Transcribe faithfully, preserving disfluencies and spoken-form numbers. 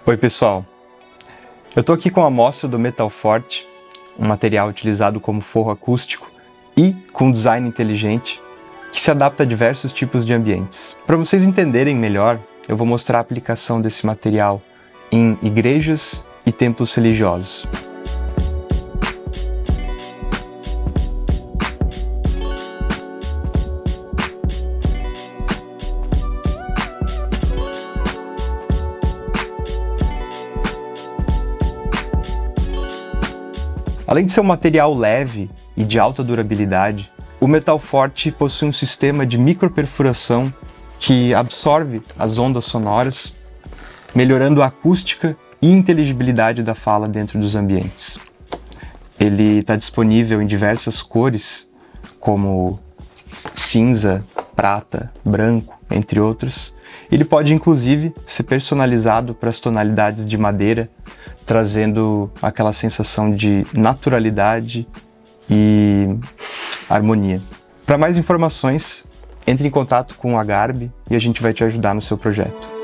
Oi pessoal, eu estou aqui com a amostra do Metal Forte, um material utilizado como forro acústico e com design inteligente que se adapta a diversos tipos de ambientes. Para vocês entenderem melhor, eu vou mostrar a aplicação desse material em igrejas e templos religiosos. Além de ser um material leve e de alta durabilidade, o Metal Forte possui um sistema de microperfuração que absorve as ondas sonoras, melhorando a acústica e inteligibilidade da fala dentro dos ambientes. Ele está disponível em diversas cores, como cinza, prata, branco, entre outros. Ele pode inclusive ser personalizado para as tonalidades de madeira, trazendo aquela sensação de naturalidade e harmonia. Para mais informações, entre em contato com a Garb e a gente vai te ajudar no seu projeto.